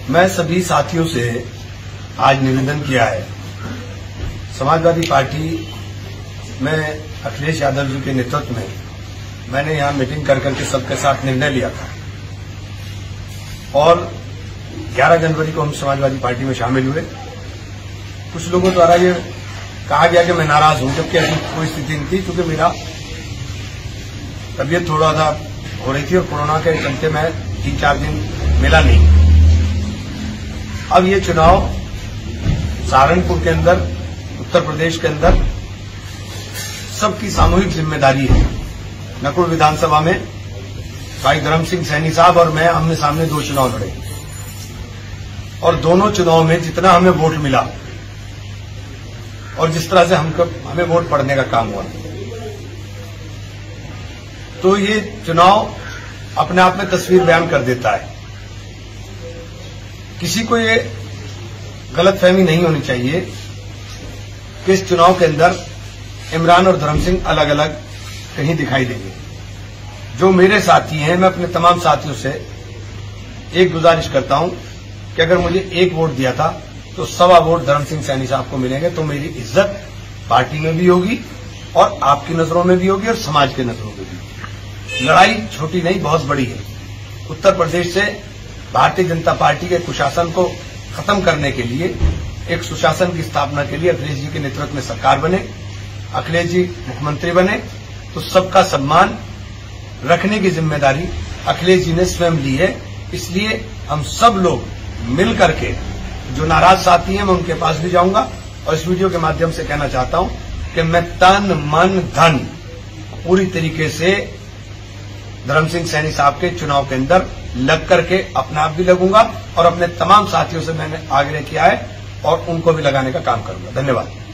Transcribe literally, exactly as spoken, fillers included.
मैं सभी साथियों से आज निवेदन किया है। समाजवादी पार्टी में अखिलेश यादव जी के नेतृत्व में मैंने यहां मीटिंग कर करके सबके साथ निर्णय लिया था और ग्यारह जनवरी को हम समाजवादी पार्टी में शामिल हुए। कुछ लोगों द्वारा ये कहा गया कि मैं नाराज हूं, जबकि ऐसी कोई स्थिति नहीं थी, क्योंकि मेरा तबीयत थोड़ा सा हो रही थी और कोरोना के चलते मैं तीन चार दिन मिला नहीं। अब ये चुनाव सहारनपुर के अंदर, उत्तर प्रदेश के अंदर सबकी सामूहिक जिम्मेदारी है। नकुल विधानसभा में भाई धर्म सिंह सैनी साहब और मैं आमने सामने दो चुनाव लड़े और दोनों चुनाव में जितना हमें वोट मिला और जिस तरह से हमको हमें वोट पड़ने का काम हुआ, तो ये चुनाव अपने आप में तस्वीर बयान कर देता है। किसी को ये गलतफहमी नहीं होनी चाहिए कि इस चुनाव के अंदर इमरान और धर्म सिंह अलग अलग कहीं दिखाई देंगे। जो मेरे साथी हैं, मैं अपने तमाम साथियों से एक गुजारिश करता हूं कि अगर मुझे एक वोट दिया था तो सवा वोट धर्म सिंह सैनी साहब को मिलेंगे, तो मेरी इज्जत पार्टी में भी होगी और आपकी नजरों में भी होगी और समाज के नजरों में भी। लड़ाई छोटी नहीं, बहुत बड़ी है। उत्तर प्रदेश से भारतीय जनता पार्टी के कुशासन को खत्म करने के लिए, एक सुशासन की स्थापना के लिए अखिलेश जी के नेतृत्व में सरकार बने, अखिलेश जी मुख्यमंत्री बने, तो सबका सम्मान रखने की जिम्मेदारी अखिलेश जी ने स्वयं ली है। इसलिए हम सब लोग मिल करके, जो नाराज साथी हैं मैं उनके पास भी जाऊंगा और इस वीडियो के माध्यम से कहना चाहता हूं कि मैं तन मन धन पूरी तरीके से धर्म सिंह सैनी साहब के चुनाव के अंदर लग करके अपना आप भी लगूंगा और अपने तमाम साथियों से मैंने आग्रह किया है और उनको भी लगाने का काम करूंगा। धन्यवाद।